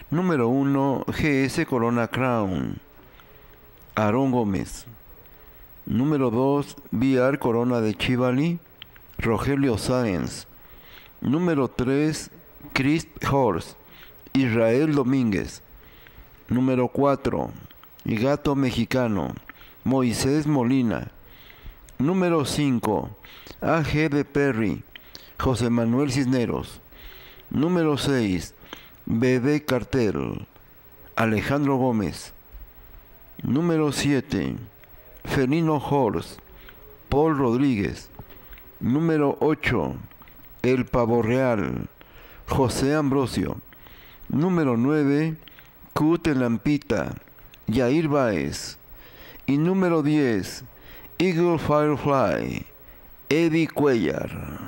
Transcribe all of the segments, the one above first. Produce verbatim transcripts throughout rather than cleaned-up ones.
Número uno, G S Corona Crown, Aarón Gómez. Número dos, V R Corona de Chivali, Rogelio Sáenz. Número tres, Crisp Horse, Israel Domínguez. Número cuatro, Gato Mexicano, Moisés Molina. Número cinco, A G de Perry, José Manuel Cisneros. Número seis, Bebé Cartel, Alejandro Gómez. Número siete, Felino Horse, Paul Rodríguez. Número ocho, El Pavo Real, José Ambrosio. Número nueve, Cute Lampita, Yair Báez. Y número diez, Eagle Firefly, Eddie Cuellar.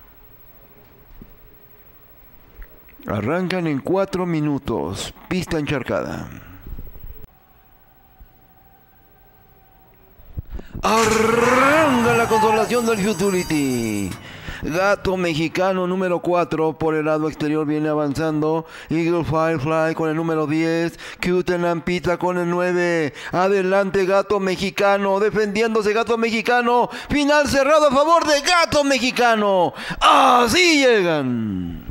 Arrancan en cuatro minutos, pista encharcada. Arranca la consolación del Futurity. Gato Mexicano número cuatro por el lado exterior viene avanzando. Eagle Firefly con el número diez. Cute Lampita con el nueve. Adelante Gato Mexicano. Defendiéndose Gato Mexicano. Final cerrado a favor de Gato Mexicano. Así llegan.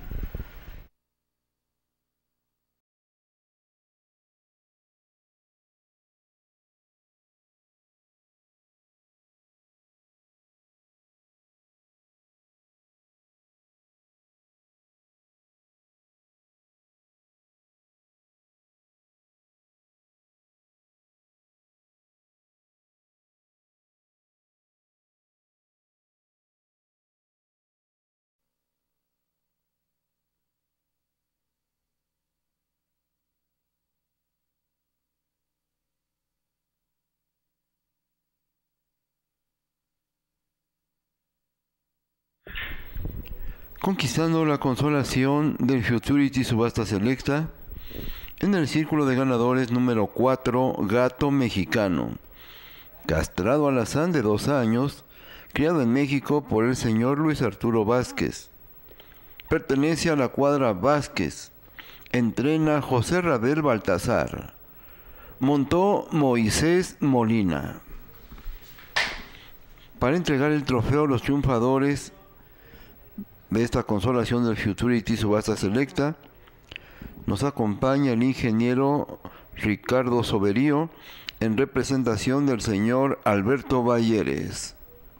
Conquistando la consolación del Futurity Subasta Selecta, en el círculo de ganadores número cuatro, Gato Mexicano, castrado alazán de dos años, criado en México por el señor Luis Arturo Vázquez. Pertenece a la cuadra Vázquez. Entrena José Rabel Baltazar. Montó Moisés Molina. Para entregar el trofeo a los triunfadores de esta consolación del Futurity Subasta Selecta, nos acompaña el ingeniero Ricardo Soberío en representación del señor Alberto Balleres.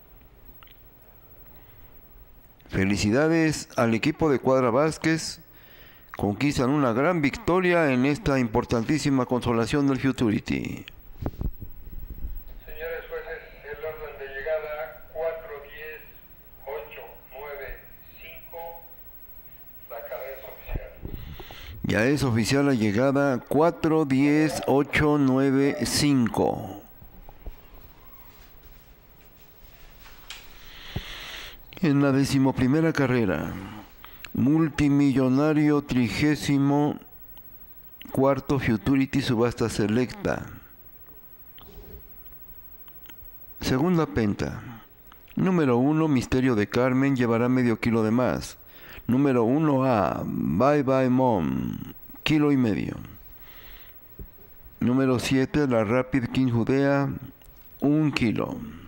Felicidades al equipo de Cuadra Vázquez, conquistan una gran victoria en esta importantísima consolación del Futurity. Señores jueces, el orden de llegada cuatro, diez, ocho, nueve, cinco, la carrera es oficial. Ya es oficial la llegada cuatro, diez, ocho, nueve, cinco. En la decimoprimera carrera, multimillonario trigésimo cuarto Futurity Subasta Selecta. Segunda penta. Número uno, Misterio de Carmen, llevará medio kilo de más. Número uno A, Bye Bye Mom, kilo y medio. Número siete, la Rapid King Judea, un kilo.